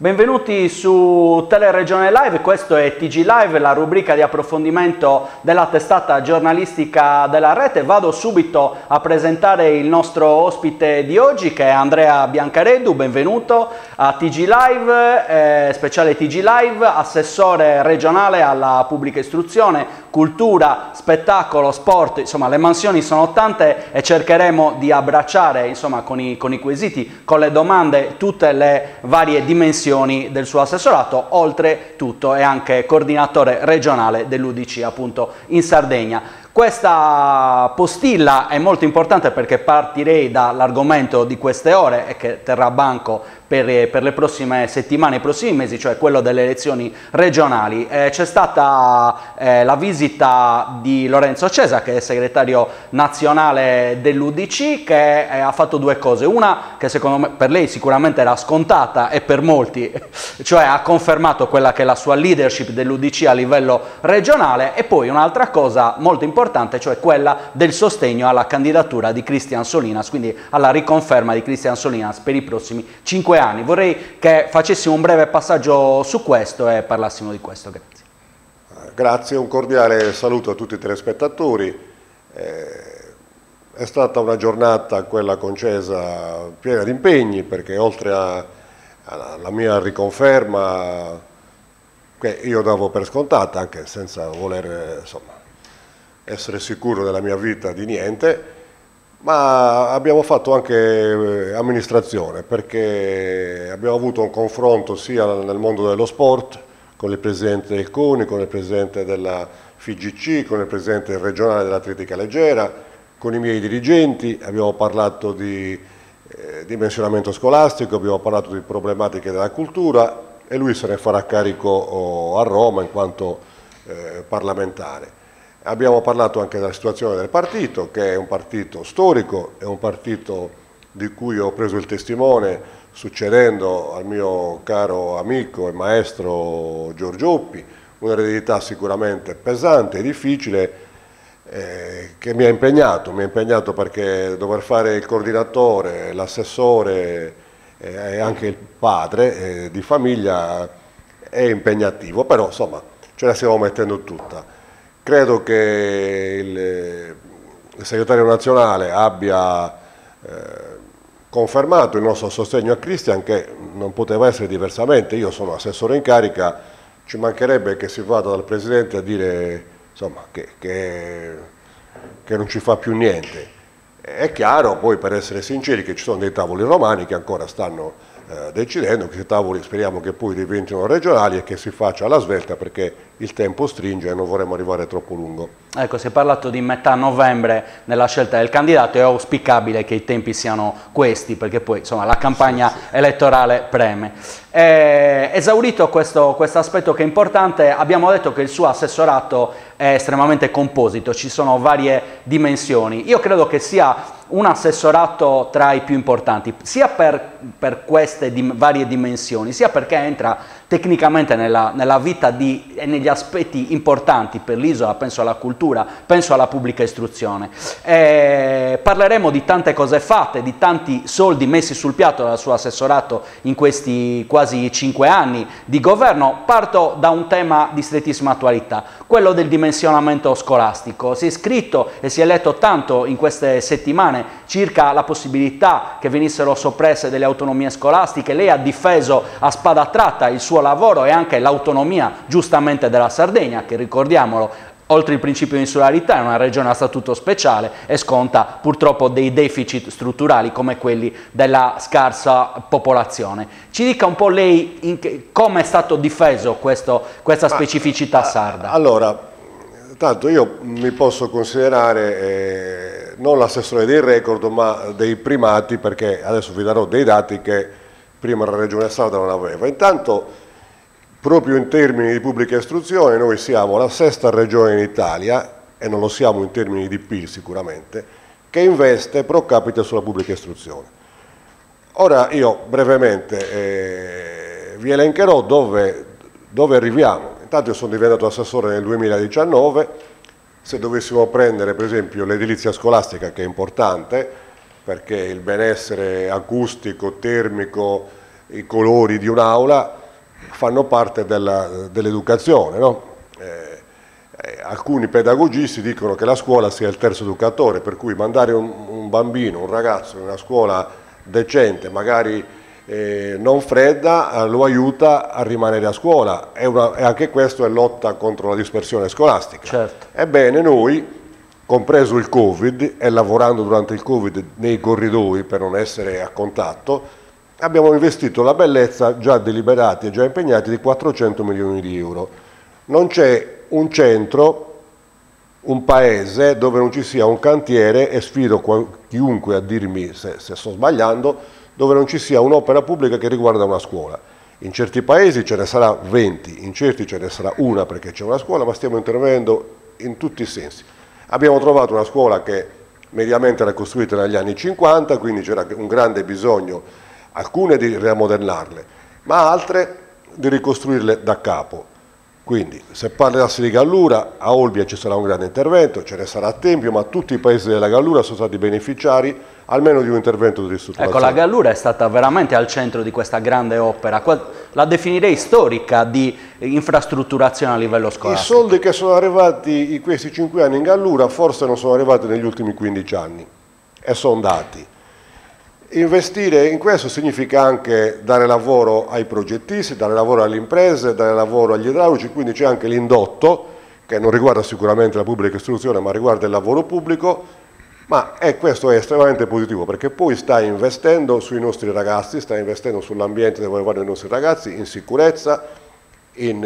Benvenuti su Teleregione Live, questo è TG Live, la rubrica di approfondimento della testata giornalistica della rete. Vado subito a presentare il nostro ospite di oggi, che è Andrea Biancareddu. Benvenuto a TG Live, speciale TG Live, assessore regionale alla pubblica istruzione, cultura, spettacolo, sport. Insomma, le mansioni sono tante e cercheremo di abbracciare, insomma, con i quesiti, con le domande, tutte le varie dimensioni del suo assessorato. Oltretutto è anche coordinatore regionale dell'UDC appunto in Sardegna. Questa postilla è molto importante perché partirei dall'argomento di queste ore e che terrà banco per le prossime settimane, i prossimi mesi, cioè quello delle elezioni regionali. C'è stata la visita di Lorenzo Cesa, che è segretario nazionale dell'UDC, che ha fatto due cose. Una che secondo me per lei sicuramente era scontata e per molti, cioè ha confermato quella che è la sua leadership dell'UDC a livello regionale, e poi un'altra cosa molto importante, cioè quella del sostegno alla candidatura di Cristian Solinas, quindi alla riconferma di Cristian Solinas per i prossimi 5 anni. Vorrei che facessimo un breve passaggio su questo e parlassimo di questo. Grazie. Grazie, un cordiale saluto a tutti i telespettatori. È stata una giornata, quella concesa, piena di impegni, perché oltre alla mia riconferma, che io davo per scontata, anche senza voler insomma, essere sicuro della mia vita di niente, ma abbiamo fatto anche amministrazione, perché abbiamo avuto un confronto sia nel mondo dello sport, con il presidente del CONI, con il presidente della FIGC, con il presidente regionale dell'atletica leggera, con i miei dirigenti. Abbiamo parlato di dimensionamento scolastico, abbiamo parlato di problematiche della cultura, e lui se ne farà carico a Roma in quanto parlamentare. Abbiamo parlato anche della situazione del partito, che è un partito storico, è un partito di cui ho preso il testimone succedendo al mio caro amico e maestro Giorgioppi, un'eredità sicuramente pesante e difficile, che mi ha impegnato perché dover fare il coordinatore, l'assessore e anche il padre di famiglia è impegnativo, però insomma ce la stiamo mettendo tutta. Credo che il segretario nazionale abbia confermato il nostro sostegno a Cristian, che non poteva essere diversamente. Io sono assessore in carica, ci mancherebbe che si vada dal presidente a dire insomma, che non ci fa più niente. È chiaro poi, per essere sinceri, che ci sono dei tavoli romani che ancora stanno decidendo, questi tavoli speriamo che poi diventino regionali e che si faccia alla svelta, perché il tempo stringe e non vorremmo arrivare troppo lungo. Ecco, si è parlato di metà novembre nella scelta del candidato, è auspicabile che i tempi siano questi, perché poi insomma la campagna elettorale preme. Esaurito questo aspetto che è importante, abbiamo detto che il suo assessorato è estremamente composito, ci sono varie dimensioni. Io credo che sia un assessorato tra i più importanti, sia per queste varie dimensioni, sia perché entra tecnicamente nella vita e negli aspetti importanti per l'isola. Penso alla cultura, penso alla pubblica istruzione. Parleremo di tante cose fatte, di tanti soldi messi sul piatto dal suo assessorato in questi quasi 5 anni di governo. Parto da un tema di strettissima attualità, quello del dimensionamento scolastico. Si è scritto e si è letto tanto in queste settimane circa la possibilità che venissero soppresse delle autonomie scolastiche. Lei ha difeso a spada tratta il suo lavoro e anche l'autonomia, giustamente, della Sardegna, che, ricordiamolo, oltre il principio di insularità, è una regione a statuto speciale e sconta purtroppo dei deficit strutturali come quelli della scarsa popolazione. Ci dica un po' lei come è stato difeso questa specificità sarda. Allora, tanto io mi posso considerare non l'assessore dei record, ma dei primati, perché adesso vi darò dei dati che prima la regione sarda non aveva. Intanto, proprio in termini di pubblica istruzione, noi siamo la 6ª regione in Italia, e non lo siamo in termini di PIL sicuramente, che investe pro capite sulla pubblica istruzione. Ora io brevemente vi elencherò dove arriviamo. Intanto io sono diventato assessore nel 2019, se dovessimo prendere per esempio l'edilizia scolastica, che è importante, perché il benessere acustico, termico, i colori di un'aula fanno parte dell'educazione, no? Alcuni pedagogisti dicono che la scuola sia il terzo educatore, per cui mandare un bambino, un ragazzo in una scuola decente, magari non fredda, lo aiuta a rimanere a scuola, e anche questo è lotta contro la dispersione scolastica. Certo. Ebbene, noi, compreso il Covid, e lavorando durante il Covid nei corridoi per non essere a contatto, abbiamo investito la bellezza, già deliberati e già impegnati, di 400 milioni di euro. Non c'è un centro, un paese dove non ci sia un cantiere, e sfido chiunque a dirmi se sto sbagliando, dove non ci sia un'opera pubblica che riguarda una scuola. In certi paesi ce ne sarà 20, in certi ce ne sarà una perché c'è una scuola, ma stiamo intervenendo in tutti i sensi. Abbiamo trovato una scuola che mediamente era costruita negli anni 50, quindi c'era un grande bisogno, alcune di rimodernarle, ma altre di ricostruirle da capo. Quindi, se parlassi di Gallura, a Olbia ci sarà un grande intervento, ce ne sarà a Tempio, ma tutti i paesi della Gallura sono stati beneficiari almeno di un intervento di ristrutturazione. Ecco, la Gallura è stata veramente al centro di questa grande opera, la definirei storica di infrastrutturazione a livello scolastico. I soldi che sono arrivati in questi 5 anni in Gallura forse non sono arrivati negli ultimi 15 anni, e sono dati. Investire in questo significa anche dare lavoro ai progettisti, dare lavoro alle imprese, dare lavoro agli idraulici, quindi c'è anche l'indotto, che non riguarda sicuramente la pubblica istruzione, ma riguarda il lavoro pubblico, questo è estremamente positivo, perché poi sta investendo sui nostri ragazzi, sta investendo sull'ambiente dove vanno i nostri ragazzi, in sicurezza, in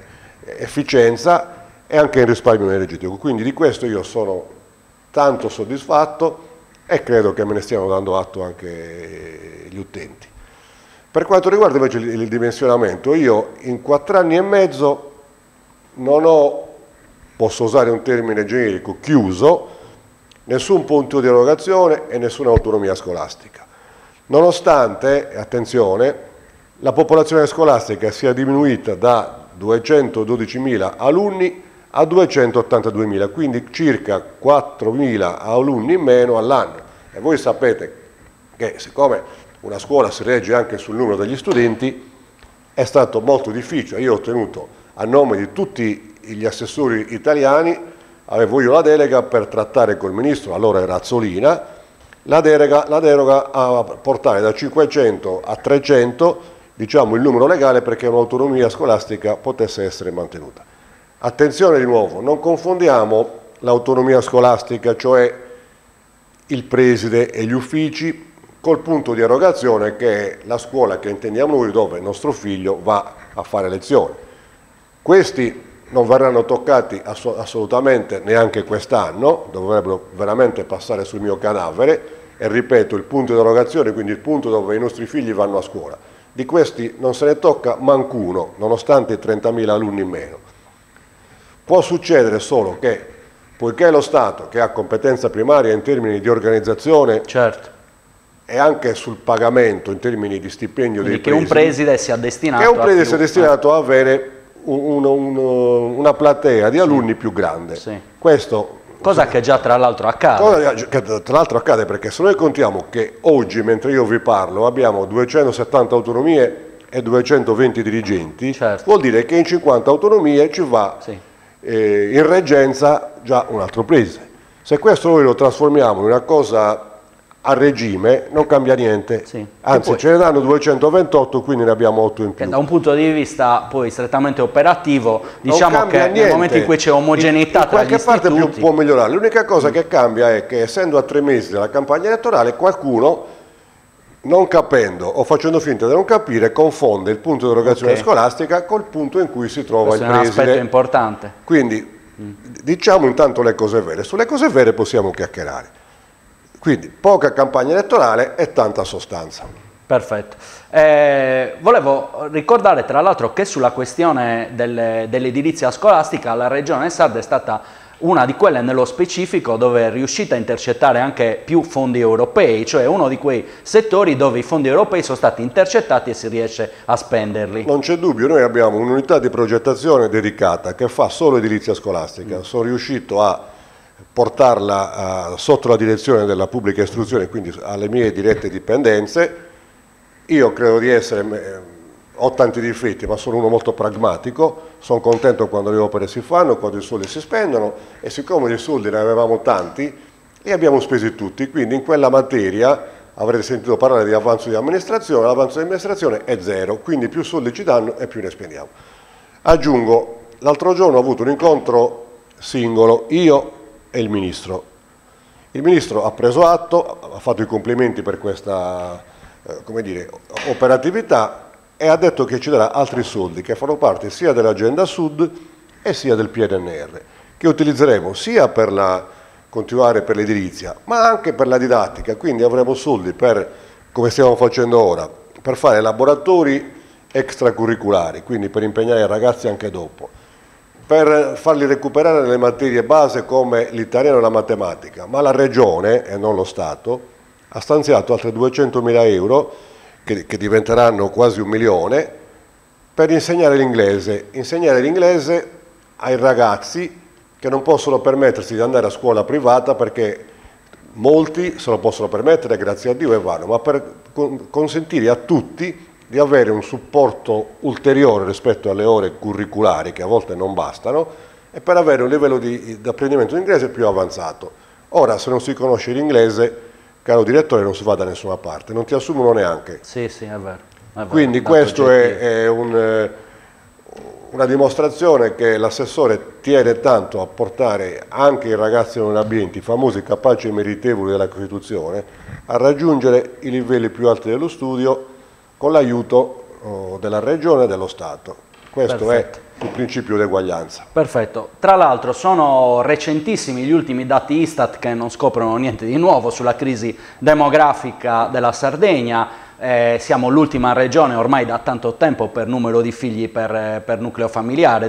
efficienza e anche in risparmio energetico. Quindi di questo io sono tanto soddisfatto, e credo che me ne stiano dando atto anche gli utenti. Per quanto riguarda invece il dimensionamento, io in 4 anni e mezzo non ho, posso usare un termine generico, chiuso nessun punto di erogazione e nessuna autonomia scolastica. Nonostante, attenzione, la popolazione scolastica sia diminuita da 212.000 alunni a 282.000, quindi circa 4.000 alunni in meno all'anno. E voi sapete che, siccome una scuola si regge anche sul numero degli studenti, è stato molto difficile. Io ho ottenuto, a nome di tutti gli assessori italiani, avevo io la delega per trattare col ministro, allora era Azzolina, la deroga a portare da 500 a 300, diciamo, il numero legale perché un'autonomia scolastica potesse essere mantenuta. Attenzione di nuovo, non confondiamo l'autonomia scolastica, cioè il preside e gli uffici, col punto di erogazione che è la scuola che intendiamo noi, dove il nostro figlio va a fare lezione. Questi non verranno toccati assolutamente neanche quest'anno, dovrebbero veramente passare sul mio cadavere, e ripeto, il punto di erogazione, quindi il punto dove i nostri figli vanno a scuola. Di questi non se ne tocca mancuno, nonostante i 30.000 alunni in meno. Può succedere solo che, poiché lo Stato, che ha competenza primaria in termini di organizzazione, certo, e anche sul pagamento in termini di stipendio dei presidi, che un preside sia destinato a avere una platea di alunni più grande. Sì. Cosa che già tra l'altro accade. Tra l'altro accade perché se noi contiamo che oggi, mentre io vi parlo, abbiamo 270 autonomie e 220 dirigenti, certo, vuol dire che in 50 autonomie ci va, sì, in reggenza già un altro preside. Se questo noi lo trasformiamo in una cosa a regime, non cambia niente, sì, anzi ce ne danno 228, quindi ne abbiamo 8 in più. Da un punto di vista poi strettamente operativo, diciamo che niente. Nel momento in cui c'è omogeneità tra gli istituti, qualche parte può migliorare. L'unica cosa che cambia è che, essendo a 3 mesi dalla campagna elettorale, qualcuno, non capendo o facendo finta di non capire, confonde il punto di erogazione scolastica col punto in cui si trova il preside. Questo è un aspetto importante. Quindi diciamo intanto le cose vere. Sulle cose vere possiamo chiacchierare. Quindi poca campagna elettorale e tanta sostanza. Perfetto. Volevo ricordare tra l'altro che sulla questione dell'edilizia scolastica la Regione Sarda è stata una di quelle nello specifico dove è riuscita a intercettare anche più fondi europei, cioè uno di quei settori dove i fondi europei sono stati intercettati e si riesce a spenderli. Non c'è dubbio, noi abbiamo un'unità di progettazione dedicata che fa solo edilizia scolastica. Sono riuscito a portarla sotto la direzione della pubblica istruzione, quindi alle mie dirette dipendenze. io credo di essere, ho tanti difetti, ma sono uno molto pragmatico, sono contento quando le opere si fanno, quando i soldi si spendono, e siccome di soldi ne avevamo tanti, li abbiamo spesi tutti, quindi in quella materia avrete sentito parlare di avanzo di amministrazione, l'avanzo di amministrazione è zero, quindi più soldi ci danno e più ne spendiamo. Aggiungo, l'altro giorno ho avuto un incontro singolo, io e il Ministro. Il Ministro ha preso atto, ha fatto i complimenti per questa come dire, operatività, e ha detto che ci darà altri soldi che fanno parte sia dell'Agenda Sud e sia del PNRR, che utilizzeremo sia per continuare per l'edilizia, ma anche per la didattica, quindi avremo soldi per, come stiamo facendo ora, per fare laboratori extracurriculari, quindi per impegnare i ragazzi anche dopo, per farli recuperare nelle materie base come l'italiano e la matematica, ma la Regione, e non lo Stato, ha stanziato altri 200.000 euro, che diventeranno quasi 1 milione, per insegnare l'inglese ai ragazzi che non possono permettersi di andare a scuola privata, perché molti se lo possono permettere, grazie a Dio, e vanno, ma per consentire a tutti di avere un supporto ulteriore rispetto alle ore curriculari, che a volte non bastano, e per avere un livello di apprendimento di inglese più avanzato. Ora, se non si conosce l'inglese, caro direttore, non si va da nessuna parte, non ti assumono neanche. Sì, sì, è vero. Quindi questo è una dimostrazione che l'assessore tiene tanto a portare anche i ragazzi non abbienti, i famosi capaci e meritevoli della Costituzione, a raggiungere i livelli più alti dello studio con l'aiuto della Regione e dello Stato. Questo Perfetto. È il principio di eguaglianza. Perfetto. Tra l'altro sono recentissimi gli ultimi dati Istat che non scoprono niente di nuovo sulla crisi demografica della Sardegna. Siamo l'ultima regione ormai da tanto tempo per numero di figli per nucleo familiare,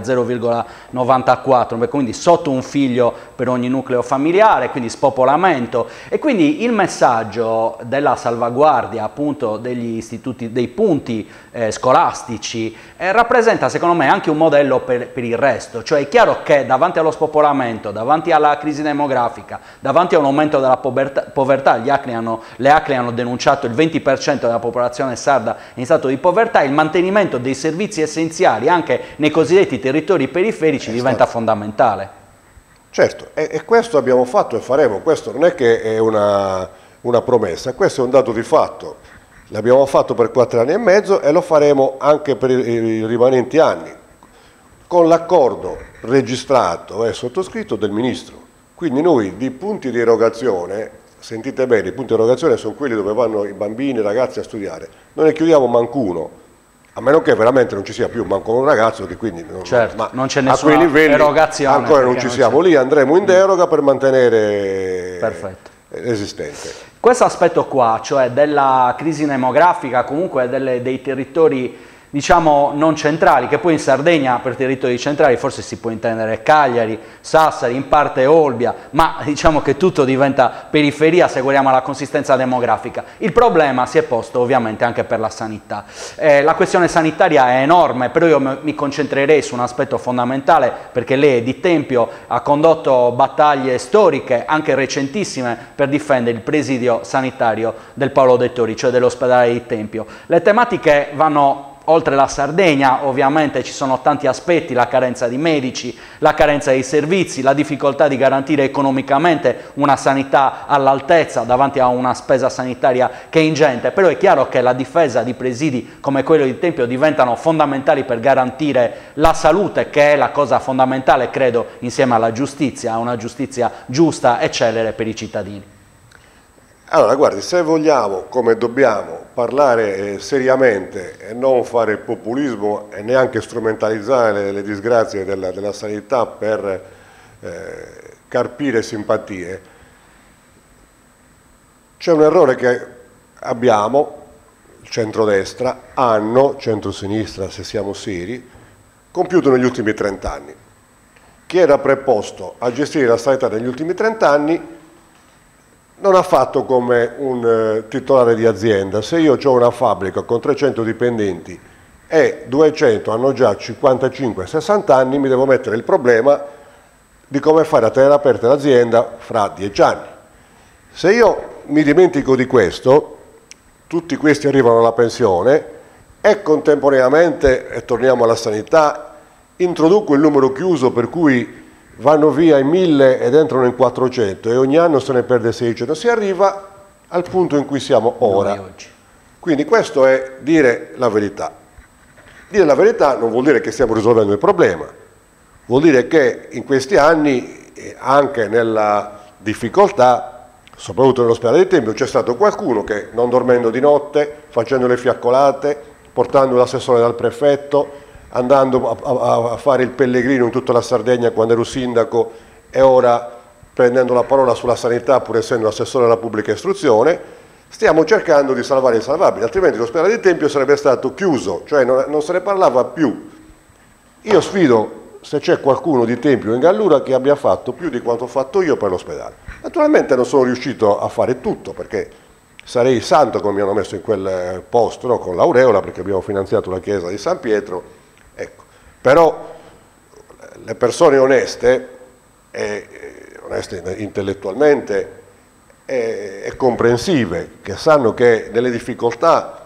0,94, quindi sotto un figlio per ogni nucleo familiare, quindi spopolamento, e quindi il messaggio della salvaguardia appunto degli istituti, dei punti scolastici rappresenta secondo me anche un modello per il resto, cioè è chiaro che davanti allo spopolamento, davanti alla crisi demografica, davanti a un aumento della povertà, le ACLI hanno denunciato il 20% della popolazione sarda in stato di povertà, il mantenimento dei servizi essenziali anche nei cosiddetti territori periferici diventa fondamentale. Certo, e questo abbiamo fatto e faremo, questo non è che è una promessa, questo è un dato di fatto, l'abbiamo fatto per 4 anni e mezzo e lo faremo anche per i rimanenti anni, con l'accordo registrato e sottoscritto del Ministro. Quindi noi di punti di erogazione, sentite bene, i punti di erogazione sono quelli dove vanno i bambini, i ragazzi a studiare, non ne chiudiamo manco uno, a meno che veramente non ci sia più manco un ragazzo, che quindi non c'è nessuna erogazione, ancora non ci siamo, lì andremo in deroga per mantenere l'esistente. Questo aspetto qua, cioè della crisi demografica, comunque dei territori diciamo non centrali, che poi in Sardegna per territori centrali forse si può intendere Cagliari, Sassari, in parte Olbia, ma diciamo che tutto diventa periferia se guardiamo la consistenza demografica. Il problema si è posto ovviamente anche per la sanità. La questione sanitaria è enorme, però io mi concentrerei su un aspetto fondamentale, perché lei di Tempio ha condotto battaglie storiche, anche recentissime, per difendere il presidio sanitario del Paolo Dettori, cioè dell'ospedale di Tempio. Le tematiche vanno oltre la Sardegna, ovviamente ci sono tanti aspetti, la carenza di medici, la carenza dei servizi, la difficoltà di garantire economicamente una sanità all'altezza davanti a una spesa sanitaria che è ingente, però è chiaro che la difesa di presidi come quello di Tempio diventano fondamentali per garantire la salute, che è la cosa fondamentale, credo, insieme alla giustizia, una giustizia giusta e celere per i cittadini. Allora, guardi, se vogliamo, come dobbiamo, parlare seriamente e non fare populismo e neanche strumentalizzare le disgrazie della sanità per carpire simpatie, c'è un errore che abbiamo, centrodestra, centrosinistra, se siamo seri, compiuto negli ultimi 30 anni. Chi era preposto a gestire la sanità negli ultimi 30 anni non ha fatto come un titolare di azienda. Se io ho una fabbrica con 300 dipendenti e 200 hanno già 55-60 anni, mi devo mettere il problema di come fare a tenere aperta l'azienda fra 10 anni. Se io mi dimentico di questo, tutti questi arrivano alla pensione e contemporaneamente, e torniamo alla sanità, introduco il numero chiuso per cui vanno via in 1000 ed entrano in 400 e ogni anno se ne perde 600, si arriva al punto in cui siamo ora. Quindi questo è dire la verità. Dire la verità non vuol dire che stiamo risolvendo il problema, vuol dire che in questi anni, anche nella difficoltà, soprattutto nell'ospedale di Tempio, c'è stato qualcuno che, non dormendo di notte, facendo le fiaccolate, portando l'assessore dal prefetto, andando a fare il pellegrino in tutta la Sardegna quando ero sindaco e ora prendendo la parola sulla sanità pur essendo assessore alla pubblica istruzione, stiamo cercando di salvare il salvabile, altrimenti l'ospedale di Tempio sarebbe stato chiuso, cioè non se ne parlava più. Io sfido se c'è qualcuno di Tempio in Gallura che abbia fatto più di quanto ho fatto io per l'ospedale. Naturalmente non sono riuscito a fare tutto perché sarei santo come mi hanno messo in quel posto, no? Con l'aureola, perché abbiamo finanziato la chiesa di San Pietro. Ecco, però le persone oneste, oneste intellettualmente e comprensive, che sanno che nelle difficoltà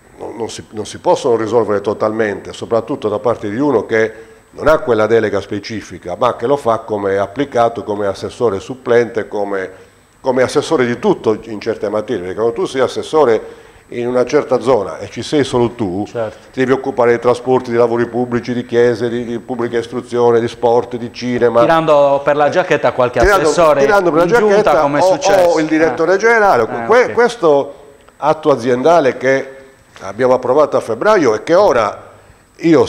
non si possono risolvere totalmente, soprattutto da parte di uno che non ha quella delega specifica, ma che lo fa come applicato, come assessore supplente, come assessore di tutto in certe materie, perché quando tu sei assessore in una certa zona e ci sei solo tu, certo, ti devi occupare dei trasporti, di lavori pubblici, di chiese, di pubblica istruzione, di sport, di cinema. Tirando per la giacchetta qualche assessore tirando per la giacchetta, come è successo. O il direttore generale. Okay. Questo atto aziendale che abbiamo approvato a febbraio e che ora io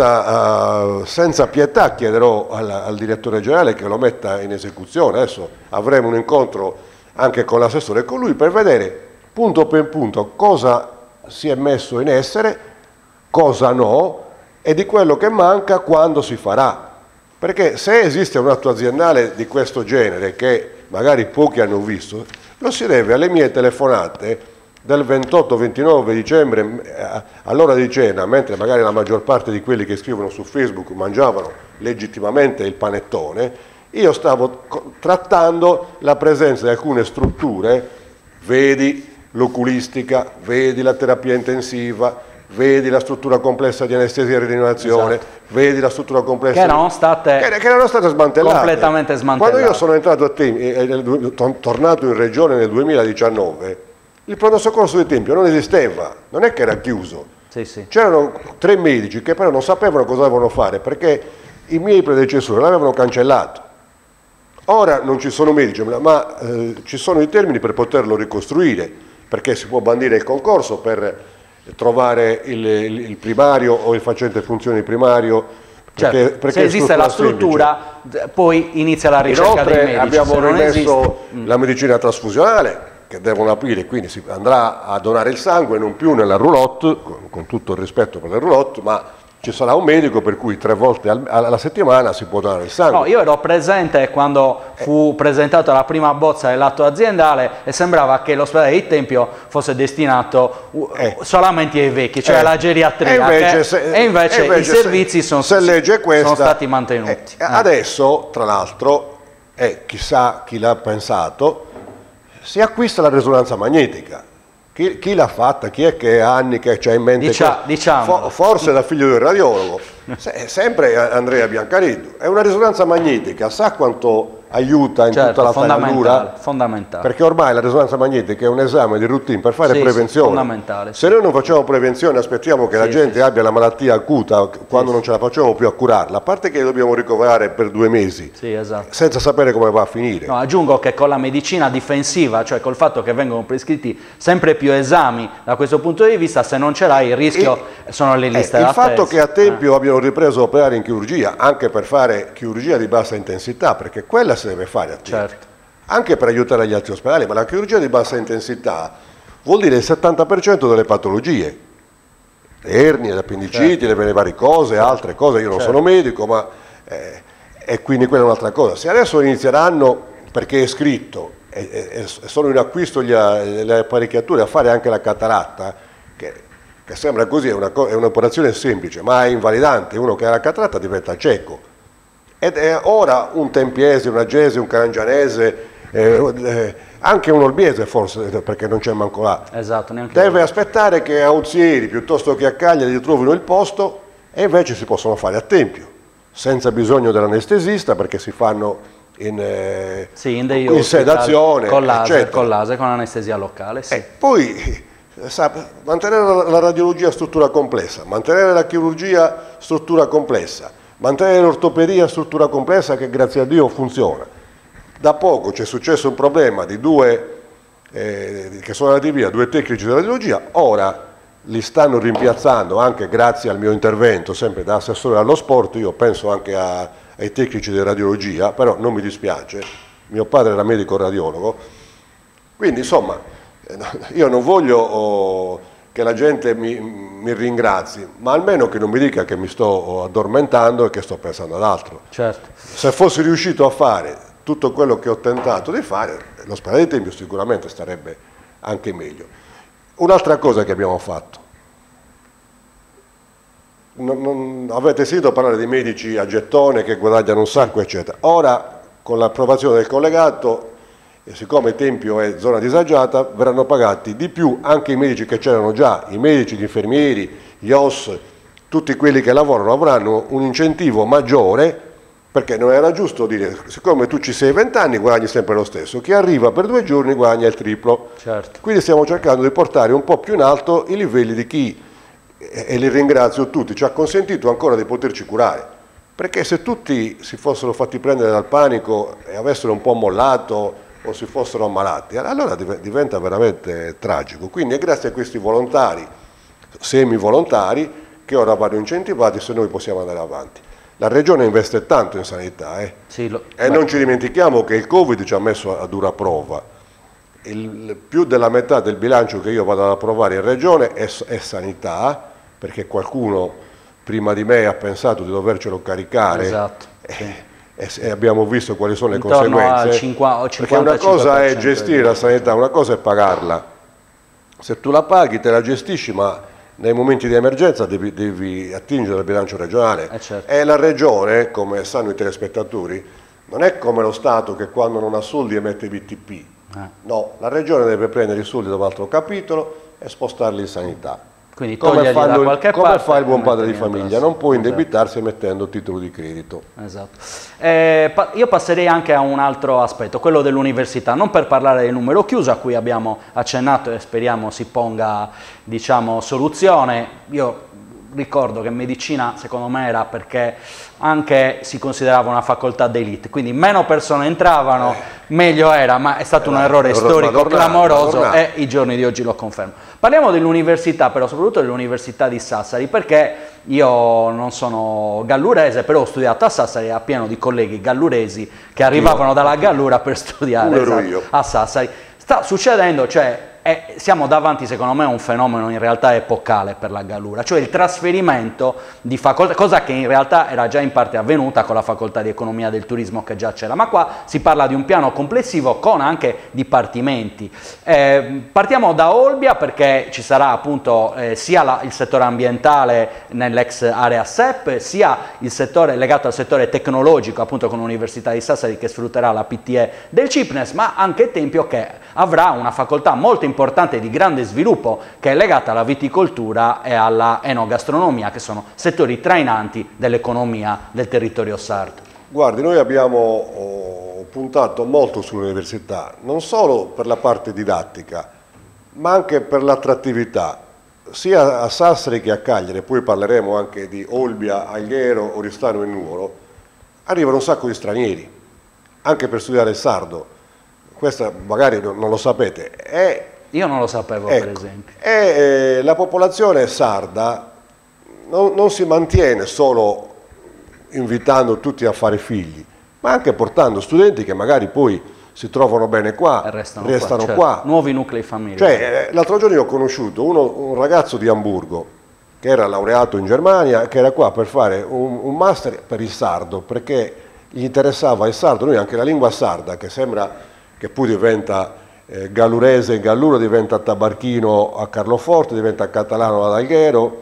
senza pietà chiederò al direttore generale che lo metta in esecuzione. Adesso avremo un incontro anche con l'assessore e con lui per vedere punto per punto cosa si è messo in essere, cosa no, e di quello che manca quando si farà. Perché se esiste un atto aziendale di questo genere, che magari pochi hanno visto, lo si deve alle mie telefonate del 28-29 dicembre all'ora di cena, mentre magari la maggior parte di quelli che scrivono su Facebook mangiavano legittimamente il panettone, io stavo trattando la presenza di alcune strutture, vedi l'oculistica, vedi la terapia intensiva, vedi la struttura complessa di anestesia e rianimazione, esatto, vedi la struttura complessa che erano state smantellate. Completamente smantellate. Quando io sono entrato a Tempio, tornato in regione nel 2019, il pronto soccorso di Tempio non esisteva, non è che era chiuso. Sì, sì. C'erano 3 medici che però non sapevano cosa dovevano fare perché i miei predecessori l'avevano cancellato. Ora non ci sono medici, ma ci sono i termini per poterlo ricostruire, perché si può bandire il concorso per trovare il primario o il facente funzioni primario. Perché se esiste la struttura, poi inizia la ricerca Inoltre, dei medici. Abbiamo rimesso la medicina trasfusionale, che devono aprire, quindi si andrà a donare il sangue non più nella roulotte, con tutto il rispetto per le roulotte, ma ci sarà un medico per cui 3 volte alla settimana si può donare il sangue. No, io ero presente quando fu presentata la prima bozza dell'atto aziendale e sembrava che l'ospedale di Tempio fosse destinato solamente ai vecchi, cioè alla geriatria, e invece i servizi sono stati mantenuti. Adesso, tra l'altro, chissà chi l'ha pensato, si acquista la risonanza magnetica. Chi l'ha fatta? Chi è che ha anni che c'ha in mente? Diciamo. Forse da figlio del radiologo, sempre Andrea Biancariddu. È una risonanza magnetica, sa quanto aiuta in tutta la tagliatura? Fondamentale. Perché ormai la risonanza magnetica è un esame di routine per fare prevenzione. Fondamentale. Se noi non facciamo prevenzione, aspettiamo che la gente abbia la malattia acuta quando non ce la facciamo più a curarla, a parte che dobbiamo ricoverare per 2 mesi, esatto, senza sapere come va a finire. No, aggiungo che con la medicina difensiva, cioè col fatto che vengono prescritti sempre più esami da questo punto di vista, se non ce l'hai il rischio sono le liste d'attesa. Il fatto che a Tempio abbiano ripreso a operare in chirurgia, anche per fare chirurgia di bassa intensità, perché quella si deve fare a Tempio, anche per aiutare gli altri ospedali, ma la chirurgia di bassa intensità vuol dire il 70% delle patologie, le ernie, le appendiciti, le varie cose, altre cose. Io non sono medico, ma e quindi quella è un'altra cosa. Se adesso inizieranno, perché è scritto e sono in acquisto le apparecchiature a fare anche la cataratta, che sembra così, è un'operazione semplice, ma è invalidante. Uno che ha la cataratta diventa cieco. Ed è ora un tempiese, un agese, un carangianese, anche un olbiese forse, perché non c'è manco là, Esatto, neanche deve aspettare che a Ozieri piuttosto che a Cagliari gli trovino il posto, e invece si possono fare a Tempio, senza bisogno dell'anestesista, perché si fanno in sedazione, con laser, eccetera. con anestesia locale. Sì. Poi mantenere la radiologia struttura complessa, mantenere la chirurgia struttura complessa, mantenere l'ortopedia struttura complessa, che grazie a Dio funziona. Da poco c'è successo un problema di due che sono andati via, due tecnici di radiologia, ora li stanno rimpiazzando, anche grazie al mio intervento, sempre da assessore allo sport. Io penso anche ai tecnici di radiologia, però non mi dispiace, mio padre era medico radiologo, quindi insomma io non voglio che la gente mi ringrazi, ma almeno che non mi dica che mi sto addormentando e che sto pensando ad altro. Certo. Se fossi riuscito a fare tutto quello che ho tentato di fare, l'ospedale di Tempio sicuramente starebbe anche meglio. Un'altra cosa che abbiamo fatto, avete sentito parlare di medici a gettone che guadagnano un sacco, eccetera. Ora, con l'approvazione del collegato, e siccome Tempio è zona disagiata, verranno pagati di più anche i medici che c'erano già, i medici, gli infermieri, gli OS, tutti quelli che lavorano avranno un incentivo maggiore, perché non era giusto dire, siccome tu ci sei 20 anni guadagni sempre lo stesso, chi arriva per 2 giorni guadagna il triplo. Certo. Quindi stiamo cercando di portare un po' più in alto i livelli di chi, e li ringrazio tutti, ci ha consentito ancora di poterci curare, perché se tutti si fossero fatti prendere dal panico e avessero un po' mollato o si fossero ammalati, allora diventa veramente tragico. Quindi è grazie a questi volontari, semivolontari, che ora vanno incentivati, se noi possiamo andare avanti. La Regione investe tanto in sanità, Sì, non ci dimentichiamo che il Covid ci ha messo a dura prova. Più della metà del bilancio che io vado ad approvare in Regione è sanità, perché qualcuno prima di me ha pensato di dovercelo caricare. Esatto. E abbiamo visto quali sono le Intorno conseguenze. Perché una cosa è gestire la sanità, una cosa è pagarla. Se tu la paghi te la gestisci, ma nei momenti di emergenza devi attingere al bilancio regionale. Certo. E la Regione, come sanno i telespettatori, non è come lo Stato che quando non ha soldi emette BTP. No, la Regione deve prendere i soldi da un altro capitolo e spostarli in sanità. Quindi come fa il buon padre di famiglia, non può indebitarsi mettendo titolo di credito. Esatto. Io passerei anche a un altro aspetto, quello dell'università, non per parlare del numero chiuso a cui abbiamo accennato e speriamo si ponga, diciamo, soluzione. Io ricordo che medicina secondo me era perché anche si considerava una facoltà d'élite, quindi meno persone entravano, meglio era, ma è stato un errore storico clamoroso e i giorni di oggi lo confermano. Parliamo dell'università, però soprattutto dell'università di Sassari, perché io non sono gallurese, però ho studiato a Sassari, a pieno di colleghi galluresi che arrivavano dalla Gallura per studiare a Sassari. Sta succedendo, cioè, siamo davanti secondo me a un fenomeno in realtà epocale per la Gallura, cioè il trasferimento di facoltà, cosa che in realtà era già in parte avvenuta con la facoltà di economia del turismo che già c'era, ma qua si parla di un piano complessivo con anche dipartimenti. Partiamo da Olbia, perché ci sarà appunto sia il settore ambientale nell'ex area SEP, sia il settore legato al settore tecnologico, appunto con l'Università di Sassari che sfrutterà la PTE del CIPNES, ma anche Tempio che avrà una facoltà molto importante di grande sviluppo che è legata alla viticoltura e alla enogastronomia, che sono settori trainanti dell'economia del territorio sardo. Guardi, noi abbiamo puntato molto sull'università, non solo per la parte didattica, ma anche per l'attrattività, sia a Sassari che a Cagliari, poi parleremo anche di Olbia, Alghero, Oristano e Nuoro. Arrivano un sacco di stranieri, anche per studiare il sardo. Questo magari non lo sapete. Io non lo sapevo, per esempio. E la popolazione sarda non si mantiene solo invitando tutti a fare figli, ma anche portando studenti che magari poi si trovano bene qua, restano qua. Nuovi nuclei familiari. Cioè, l'altro giorno io ho conosciuto un ragazzo di Amburgo che era laureato in Germania, che era qua per fare un master per il sardo, perché gli interessava il sardo. Noi anche la lingua sarda, che sembra che poi diventa gallurese in Gallura, diventa tabarchino a Carloforte, diventa catalano ad Alghero,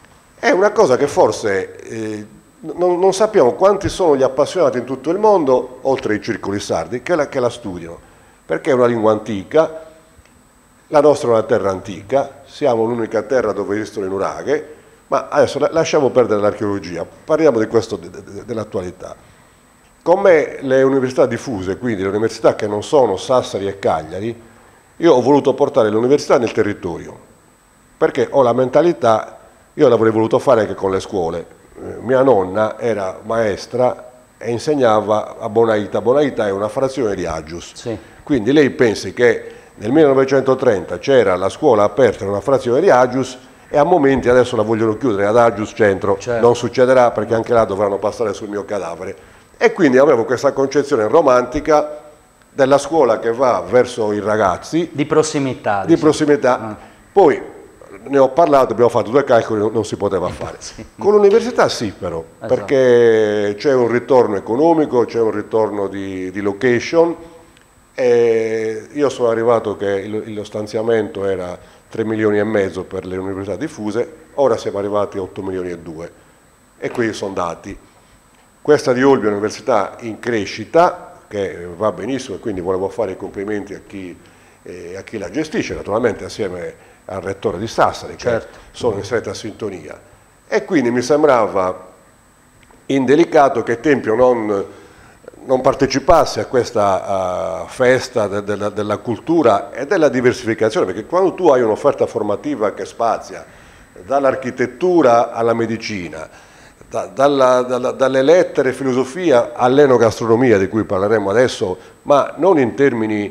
è una cosa che forse non sappiamo quanti sono gli appassionati in tutto il mondo, oltre ai circoli sardi, che la studiano. perché è una lingua antica, la nostra è una terra antica, siamo l'unica terra dove esistono i nuraghe, ma adesso lasciamo perdere l'archeologia, parliamo di questo, dell'attualità. Con me le università diffuse, quindi le università che non sono Sassari e Cagliari, io ho voluto portare l'università nel territorio, perché ho la mentalità, io l'avrei voluto fare anche con le scuole. Mia nonna era maestra e insegnava a Bonaita. Bonaita è una frazione di Agius, Sì. quindi lei pensi che nel 1930 c'era la scuola aperta in una frazione di Agius e a momenti adesso la vogliono chiudere ad Agius Centro, Certo. Non succederà perché anche là dovranno passare sul mio cadavere. E quindi avevo questa concezione romantica della scuola che va verso i ragazzi. Di prossimità. Di prossimità. Poi ne ho parlato, abbiamo fatto 2 calcoli, non si poteva fare. Sì. Con l'università sì però, Esatto. perché c'è un ritorno economico, c'è un ritorno di location. E io sono arrivato che lo stanziamento era 3 milioni e mezzo per le università diffuse, ora siamo arrivati a 8 milioni e 2 e qui sono dati. Questa di Olbia è un'università in crescita che va benissimo e quindi volevo fare i complimenti a chi la gestisce, naturalmente assieme al rettore di Sassari, Certo. che sono in stretta sintonia. E quindi mi sembrava indelicato che Tempio non partecipasse a questa festa della cultura e della diversificazione, perché quando tu hai un'offerta formativa che spazia dall'architettura alla medicina, dalle lettere e filosofia all'enogastronomia, di cui parleremo adesso, ma non in termini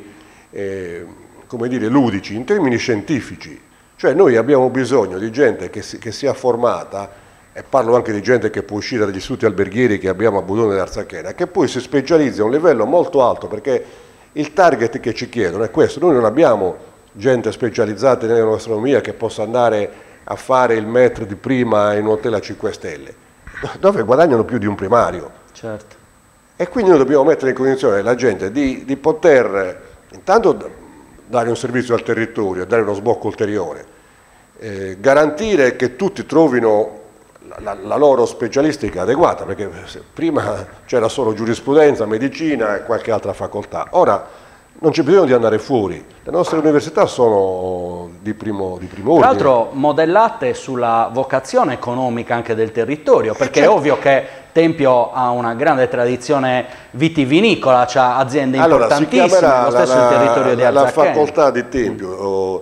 come dire, ludici, in termini scientifici, cioè noi abbiamo bisogno di gente che sia formata, e parlo anche di gente che può uscire dagli istituti alberghieri che abbiamo a Budone e Arzachena, che poi si specializza a un livello molto alto, perché il target che ci chiedono è questo. Noi non abbiamo gente specializzata nella gastronomia che possa andare a fare il maître di prima in un hotel a 5 stelle, dove guadagnano più di un primario. Certo. E quindi noi dobbiamo mettere in condizione la gente di poter intanto dare un servizio al territorio, dare uno sbocco ulteriore, garantire che tutti trovino la loro specialistica adeguata, perché prima c'era solo giurisprudenza, medicina e qualche altra facoltà, ora non c'è bisogno di andare fuori, le nostre università sono di primo ordine. Tra l'altro modellate sulla vocazione economica anche del territorio, perché è ovvio che Tempio ha una grande tradizione vitivinicola, ha aziende importantissime, lo stesso il territorio di Arzachena. La facoltà di Tempio,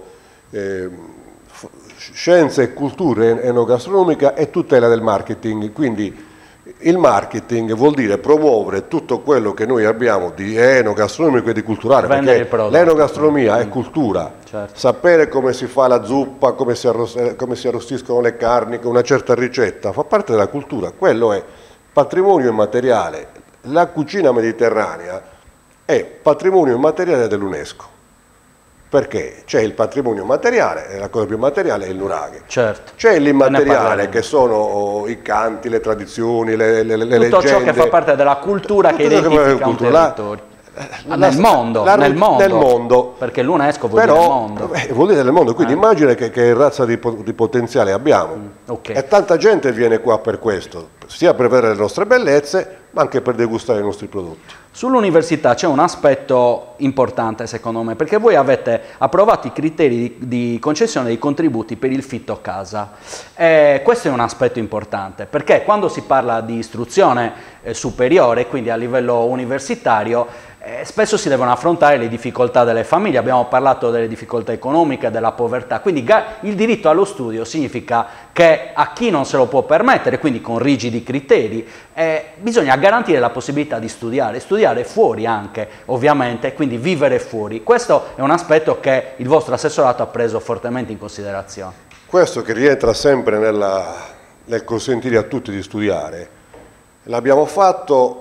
Scienze e Culture Enogastronomica e tutela del marketing, quindi il marketing vuol dire promuovere tutto quello che noi abbiamo di enogastronomico e di culturale, perché l'enogastronomia è cultura, certo. Sapere come si fa la zuppa, come si arrostiscono le carni, una certa ricetta, fa parte della cultura, quello è patrimonio immateriale. La cucina mediterranea è patrimonio immateriale dell'UNESCO. Perché c'è il patrimonio materiale, e la cosa più materiale è il nuraghe. Certo. C'è l'immateriale che sono i canti, le tradizioni, le leggende. Tutto ciò che fa parte della cultura che identifica un territorio. Nel mondo, perché l'UNESCO vuol dire mondo. Vuol dire nel mondo, quindi immagina che razza di potenziale abbiamo. Okay. E tanta gente viene qua per questo, sia per vedere le nostre bellezze, ma anche per degustare i nostri prodotti. Sull'università c'è un aspetto importante secondo me, perché voi avete approvato i criteri di concessione dei contributi per il fitto casa. Questo è un aspetto importante, perché quando si parla di istruzione superiore, quindi a livello universitario, spesso si devono affrontare le difficoltà delle famiglie, abbiamo parlato delle difficoltà economiche, della povertà, quindi il diritto allo studio significa che a chi non se lo può permettere, quindi con rigidi criteri, bisogna garantire la possibilità di studiare fuori anche, ovviamente, quindi vivere fuori. Questo è un aspetto che il vostro assessorato ha preso fortemente in considerazione. Questo che rientra sempre nel consentire a tutti di studiare, l'abbiamo fatto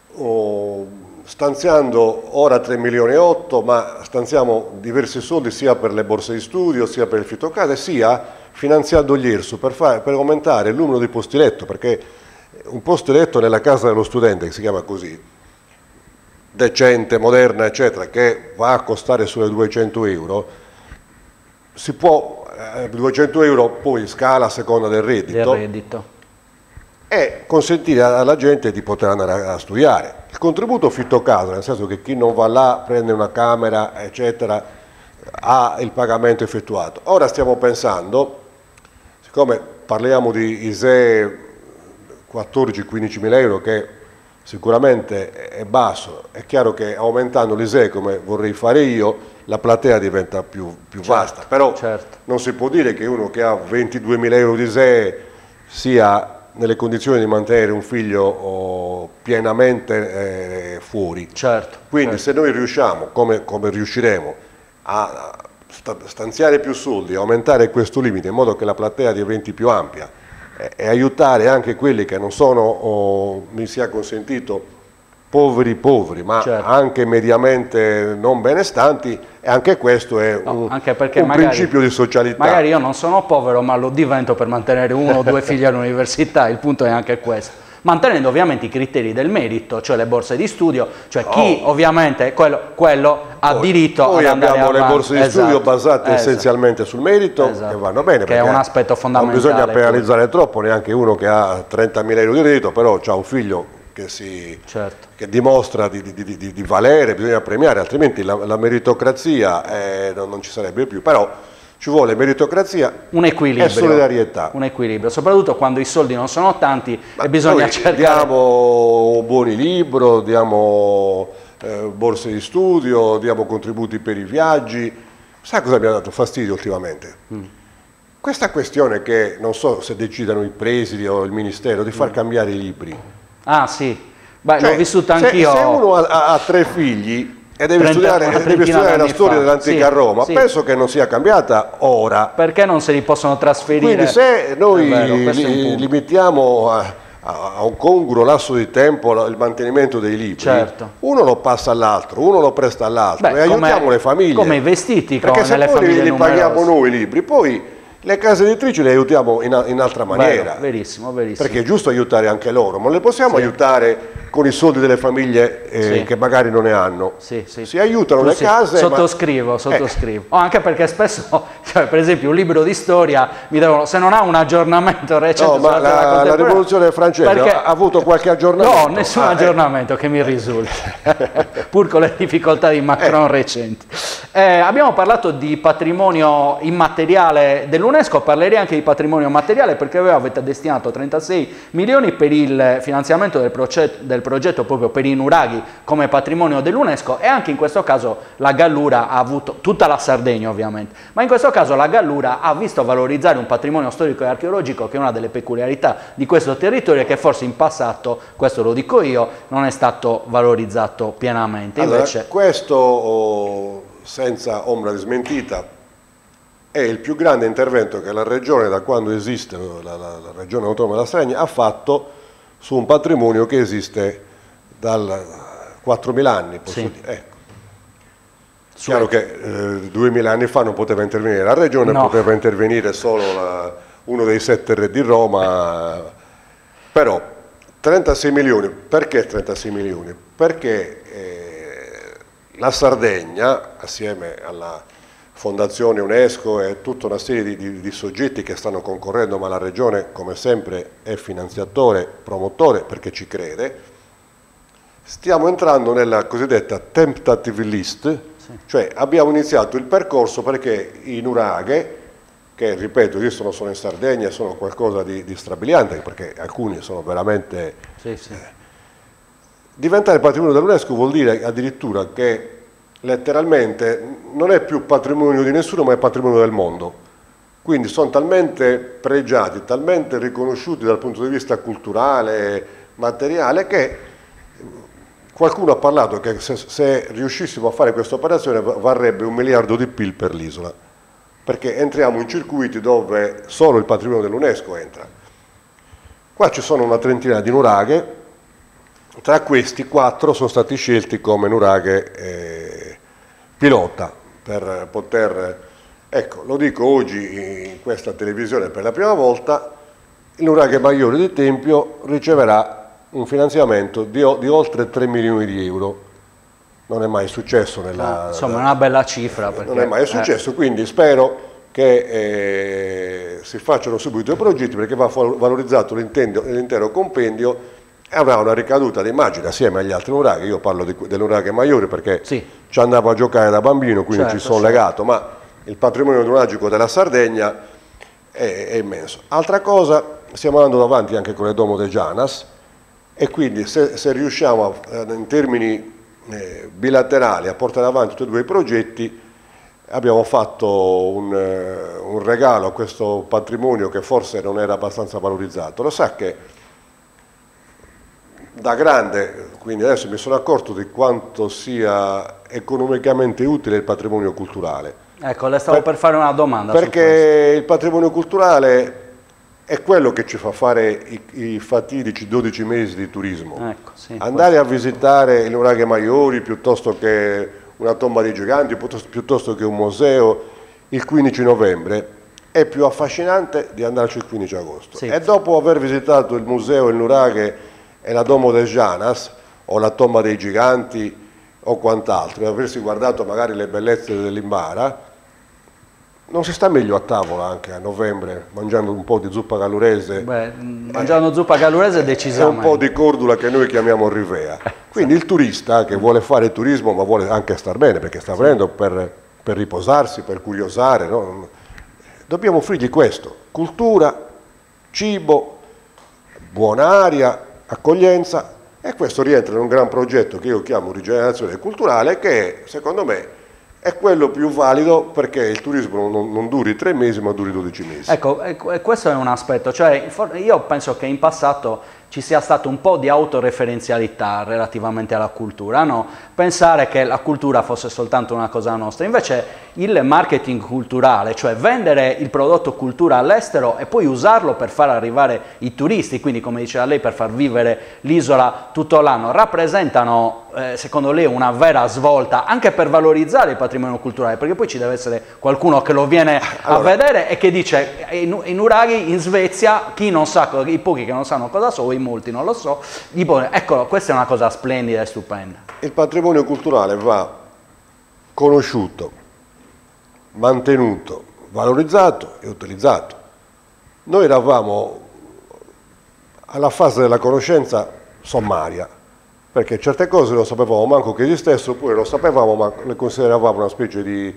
stanziando ora 3 milioni e 8, ma stanziamo diversi soldi sia per le borse di studio, sia per il fitto casa, sia finanziando gli IRSU per aumentare il numero di posti letto, perché un posto letto nella casa dello studente, che si chiama così, decente, moderna, eccetera, che va a costare sulle 200 euro, si può, 200 euro poi scala a seconda del reddito. e consentire alla gente di poter andare a studiare. Il contributo fitto casa, nel senso che chi non va là prende una camera, eccetera, ha il pagamento effettuato. Ora stiamo pensando, siccome parliamo di ISEE 14-15 mila euro, che sicuramente è basso, è chiaro che aumentando l'ISEE, come vorrei fare io, la platea diventa più vasta, però non si può dire che uno che ha 22 mila euro di ISEE sia nelle condizioni di mantenere un figlio pienamente fuori. Quindi se noi riusciamo, come riusciremo, a stanziare più soldi, aumentare questo limite in modo che la platea diventi più ampia e aiutare anche quelli che non sono, mi sia consentito, poveri, ma anche mediamente non benestanti, e anche questo è un principio di socialità. Magari io non sono povero, ma lo divento per mantenere uno o due figli all'università, il punto è anche questo. Mantenendo ovviamente i criteri del merito, cioè le borse di studio, cioè chi ovviamente quello ha diritto ad andare avanti. Poi abbiamo le borse di studio basate essenzialmente sul merito, che vanno bene, che è un aspetto fondamentale. Non bisogna penalizzare troppo neanche uno che ha 30.000 euro di reddito, però ha un figlio che dimostra di valere, bisogna premiare, altrimenti la meritocrazia non ci sarebbe più. Però ci vuole meritocrazia e solidarietà. Un equilibrio, soprattutto quando i soldi non sono tanti e bisogna cercare... Diamo buoni libri, diamo borse di studio, diamo contributi per i viaggi. Sai cosa mi ha dato fastidio ultimamente? Questa questione che, non so se decidano i presidi o il ministero, di far cambiare i libri. Ah sì, l'ho vissuta anch'io. Se uno ha 3 figli e deve studiare la storia dell'antica Roma, penso che non sia cambiata ora. Perché non se li possono trasferire? Quindi se noi limitiamo a un congruo lasso di tempo il mantenimento dei libri, uno lo passa all'altro, uno lo presta all'altro, e aiutiamo le famiglie. Come i vestiti, perché se poi li paghiamo noi i libri, poi le case editrici le aiutiamo in altra maniera. Verissimo. Perché è giusto aiutare anche loro, ma le possiamo aiutare con i soldi delle famiglie che magari non ne hanno. Si aiutano le case. Sottoscrivo. Anche perché spesso, per esempio, un libro di storia se non ha un aggiornamento recente. No, ma la rivoluzione francese ha avuto qualche aggiornamento? No, nessun aggiornamento che mi risulti, pur con le difficoltà di Macron recenti. Abbiamo parlato di patrimonio immateriale dell'UNESCO, parlerei anche di patrimonio materiale, perché voi avete destinato 36 milioni per il finanziamento del progetto proprio per i nuraghi come patrimonio dell'UNESCO, e anche in questo caso la Gallura ha avuto, tutta la Sardegna ovviamente, ma in questo caso la Gallura ha visto valorizzare un patrimonio storico e archeologico che è una delle peculiarità di questo territorio e che forse in passato, questo lo dico io, non è stato valorizzato pienamente. Allora, questo senza ombra di smentita è il più grande intervento che la Regione, da quando esiste la Regione Autonoma della Sardegna, ha fatto su un patrimonio che esiste dal 4.000 anni, posso dire. Ecco. Chiaro che 2.000 anni fa non poteva intervenire la Regione, poteva intervenire solo uno dei 7 re di Roma, però 36 milioni, perché 36 milioni? Perché la Sardegna, assieme alla Fondazione UNESCO e tutta una serie di soggetti che stanno concorrendo, ma la Regione come sempre è finanziatore, promotore, perché ci crede, stiamo entrando nella cosiddetta tentative list, cioè abbiamo iniziato il percorso perché i nuraghe, che ripeto esistono solo in Sardegna, sono qualcosa di strabiliante, perché alcuni sono veramente... diventare patrimonio dell'UNESCO vuol dire addirittura che letteralmente non è più patrimonio di nessuno, ma è patrimonio del mondo. Quindi sono talmente pregiati, talmente riconosciuti dal punto di vista culturale, materiale, che qualcuno ha parlato che se riuscissimo a fare questa operazione varrebbe 1 miliardo di PIL per l'isola, perché entriamo in circuiti dove solo il patrimonio dell'UNESCO entra. Qua ci sono una trentina di nuraghe, tra questi 4 sono stati scelti come nuraghe pilota per poter, ecco, lo dico oggi in questa televisione per la prima volta, il nuraghe Bagliore di Tempio riceverà un finanziamento di oltre 3 milioni di euro. Non è mai successo insomma, è una bella cifra. Perché, non è mai successo, quindi spero che si facciano subito i progetti, perché va valorizzato l'intero compendio e avrà una ricaduta di immagine assieme agli altri nuraghi. Io parlo dell'Nuraghe Maiori perché Sì. ci andavo a giocare da bambino, quindi Certo, ci sono legato, ma il patrimonio nuragico della Sardegna è immenso. Altra cosa, stiamo andando avanti anche con le Domo de Gianas, e quindi se riusciamo in termini bilaterali a portare avanti tutti e due i progetti, abbiamo fatto un regalo a questo patrimonio che forse non era abbastanza valorizzato. Lo sa che da grande, quindi adesso mi sono accorto di quanto sia economicamente utile il patrimonio culturale. Ecco, le stavo per fare una domanda. Perché il patrimonio culturale è quello che ci fa fare i fatidici 12 mesi di turismo. Ecco, sì, andare a visitare le Nuraghe Maiori piuttosto che una tomba dei giganti, piuttosto che un museo il 15 novembre, è più affascinante di andarci il 15 agosto. Sì. E dopo aver visitato il museo, il Nuraghe e la Domo de Gianas, o la tomba dei giganti o quant'altro, e aversi guardato magari le bellezze dell'Imbara, non si sta meglio a tavola anche a novembre, mangiando un po' di zuppa gallurese? Beh, mangiando zuppa gallurese decisamente. E un po' di cordula che noi chiamiamo rivea. Quindi il turista che vuole fare turismo, ma vuole anche star bene, perché sta venendo per riposarsi, per curiosare, no? Dobbiamo offrirgli questo: cultura, cibo, buona aria, accoglienza, e questo rientra in un gran progetto che io chiamo rigenerazione culturale, che secondo me è quello più valido, perché il turismo non duri 3 mesi ma duri 12 mesi. Ecco, questo è un aspetto, cioè io penso che in passato ci sia stato un po' di autoreferenzialità relativamente alla cultura, no? Pensare che la cultura fosse soltanto una cosa nostra. Invece il marketing culturale, cioè vendere il prodotto cultura all'estero e poi usarlo per far arrivare i turisti, quindi come diceva lei, per far vivere l'isola tutto l'anno, rappresentano secondo lei una vera svolta anche per valorizzare il patrimonio culturale, perché poi ci deve essere qualcuno che lo viene a vedere e che dice i nuraghi in Svezia, chi non sa, i pochi che non sanno cosa sono, i molti non lo so, eccolo, questa è una cosa splendida e stupenda. Il patrimonio culturale va conosciuto, mantenuto, valorizzato e utilizzato. Noi eravamo alla fase della conoscenza sommaria, perché certe cose non sapevamo manco che esistessero, oppure lo sapevamo ma le consideravamo una specie di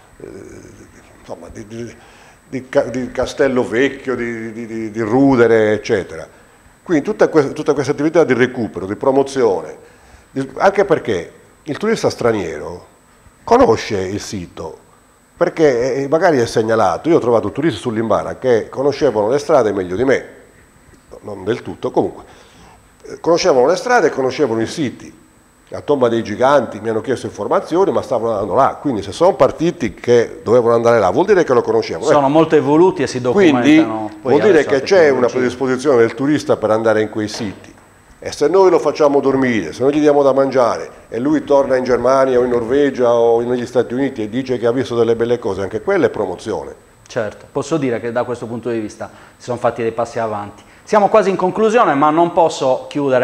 castello vecchio, di rudere, eccetera. Quindi tutta questa attività di recupero, di promozione, anche perché il turista straniero conosce il sito, perché magari è segnalato. Io ho trovato turisti sull'Imbara che conoscevano le strade meglio di me, non del tutto, comunque conoscevano le strade e conoscevano i siti. La tomba dei giganti, mi hanno chiesto informazioni, ma stavano andando là, quindi se sono partiti che dovevano andare là vuol dire che lo conoscevano. Sono molto evoluti e si documentano. Quindi vuol dire che c'è una predisposizione del turista per andare in quei siti, e se noi lo facciamo dormire, se noi gli diamo da mangiare e lui torna in Germania o in Norvegia o negli Stati Uniti e dice che ha visto delle belle cose, anche quella è promozione. Certo, posso dire che da questo punto di vista si sono fatti dei passi avanti. Siamo quasi in conclusione, ma non posso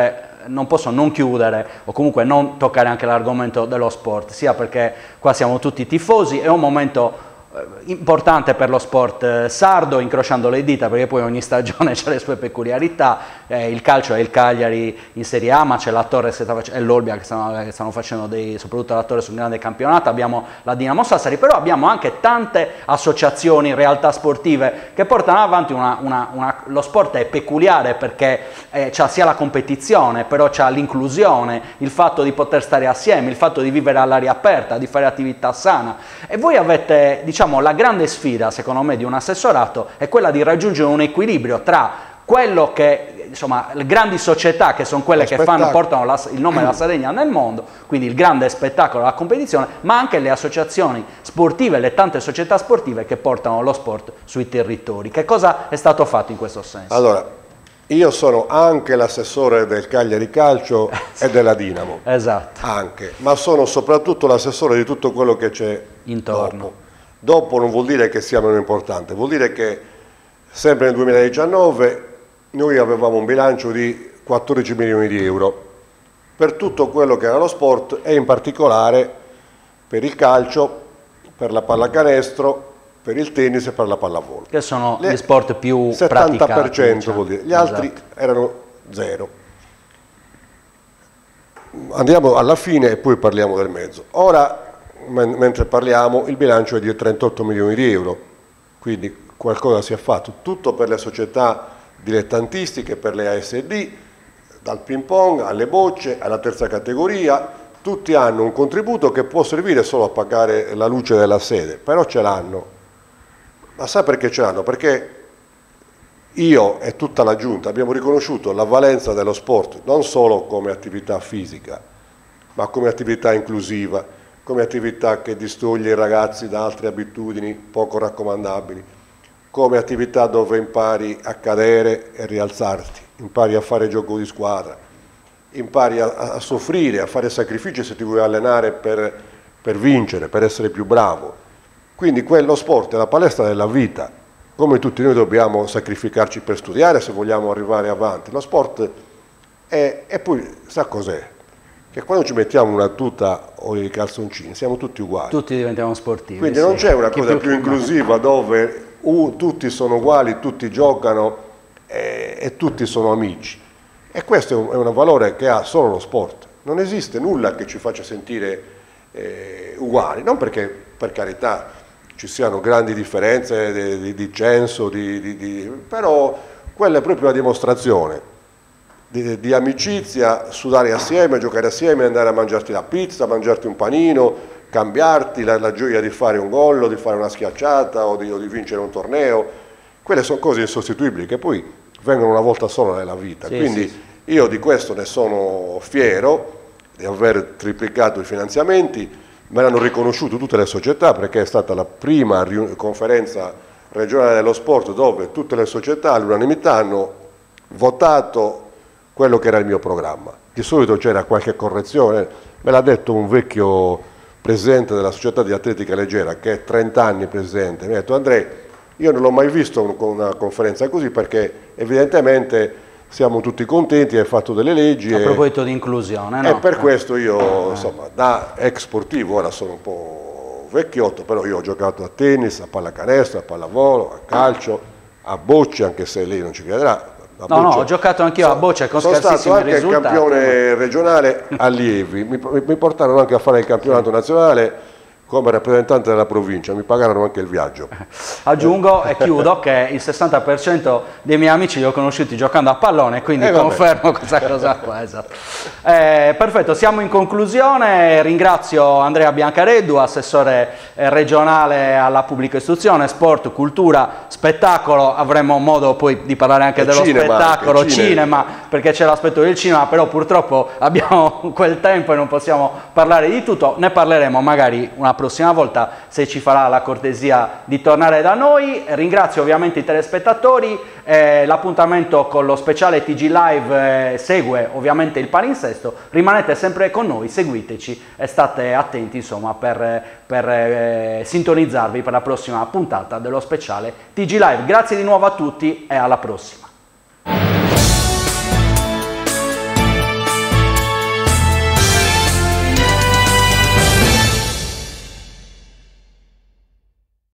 non chiudere o comunque non toccare anche l'argomento dello sport, sia perché qua siamo tutti tifosi, è un momento importante per lo sport sardo, incrociando le dita, perché poi ogni stagione ha le sue peculiarità. Il calcio è il Cagliari in Serie A, ma c'è la Torres e l'Olbia che stanno facendo soprattutto la Torres un grande campionato, abbiamo la Dinamo Sassari, però abbiamo anche tante associazioni, realtà sportive che portano avanti lo sport è peculiare perché c'ha sia la competizione, però c'ha l'inclusione, il fatto di poter stare assieme, il fatto di vivere all'aria aperta, di fare attività sana, e voi avete, diciamo, la grande sfida secondo me di un assessorato è quella di raggiungere un equilibrio tra quello che, insomma, le grandi società che sono quelle che portano il nome della Sardegna nel mondo, quindi il grande spettacolo, la competizione, ma anche le associazioni sportive, le tante società sportive che portano lo sport sui territori. Che cosa è stato fatto in questo senso? Allora, io sono anche l'assessore del Cagliari Calcio e della Dinamo. Esatto. Anche, ma sono soprattutto l'assessore di tutto quello che c'è intorno. Dopo non vuol dire che sia meno importante, vuol dire che sempre nel 2019 noi avevamo un bilancio di 14 milioni di euro per tutto quello che era lo sport, e in particolare per il calcio, per la pallacanestro per il tennis e per la pallavolo. Che sono gli sport più 70% praticati, diciamo. vuol dire, gli altri erano zero. Andiamo alla fine e poi parliamo del mezzo. Ora, mentre parliamo, il bilancio è di 38 milioni di euro, quindi qualcosa si è fatto, tutto per le società dilettantistiche, per le ASD, dal ping pong alle bocce, alla terza categoria, tutti hanno un contributo che può servire solo a pagare la luce della sede, però ce l'hanno. Ma sa perché ce l'hanno? Perché io e tutta la giunta abbiamo riconosciuto la valenza dello sport non solo come attività fisica, ma come attività inclusiva, come attività che distoglie i ragazzi da altre abitudini poco raccomandabili, come attività dove impari a cadere e rialzarti, impari a fare gioco di squadra, impari a soffrire, a fare sacrifici se ti vuoi allenare per vincere, per essere più bravo. Quindi quello sport è la palestra della vita. Come tutti noi dobbiamo sacrificarci per studiare se vogliamo arrivare avanti. Lo sport è, e poi sa cos'è? Che quando ci mettiamo una tuta o i calzoncini siamo tutti uguali. Tutti diventiamo sportivi. Quindi non c'è una cosa più inclusiva dove tutti sono uguali, tutti giocano e tutti sono amici. E questo è un valore che ha solo lo sport. Non esiste nulla che ci faccia sentire uguali, non perché per carità ci siano grandi differenze di censo, però quella è proprio una dimostrazione di amicizia, sudare assieme, giocare assieme, andare a mangiarti la pizza, mangiarti un panino, cambiarti la gioia di fare un gol, di fare una schiacciata o di vincere un torneo. Quelle sono cose insostituibili che poi vengono una volta sola nella vita. Sì, quindi sì. Io di questo ne sono fiero, di aver triplicato i finanziamenti. Me l'hanno riconosciuto tutte le società perché è stata la prima conferenza regionale dello sport dove tutte le società all'unanimità hanno votato quello che era il mio programma. Di solito c'era qualche correzione, me l'ha detto un vecchio presidente della società di atletica leggera che è 30 anni presidente, mi ha detto: Andrea, io non l'ho mai visto una conferenza così perché evidentemente siamo tutti contenti, hai fatto delle leggi. A proposito di inclusione, no? E per questo io, insomma, da ex sportivo, ora sono un po' vecchiotto, però io ho giocato a tennis, a pallacanestro, a pallavolo, a calcio, a bocce, anche se lei non ci crederà. No, ho giocato anch'io a bocce con scarsissimi risultati. Sono stato anche campione regionale allievi, mi portarono anche a fare il campionato nazionale come rappresentante della provincia, mi pagarono anche il viaggio. Aggiungo e chiudo che il 60% dei miei amici li ho conosciuti giocando a pallone, quindi confermo questa cosa qua. Esatto. Perfetto, siamo in conclusione. Ringrazio Andrea Biancareddu, assessore regionale alla pubblica istruzione, sport, cultura, spettacolo. Avremo modo poi di parlare anche dello spettacolo, cinema, perché c'è l'aspetto del cinema, però purtroppo abbiamo quel tempo e non possiamo parlare di tutto. Ne parleremo magari una prossima volta, se ci farà la cortesia di tornare da noi. Ringrazio ovviamente i telespettatori, l'appuntamento con lo speciale TG Live segue ovviamente il palinsesto. Rimanete sempre con noi, seguiteci e state attenti insomma per sintonizzarvi per la prossima puntata dello speciale TG Live. Grazie di nuovo a tutti e alla prossima.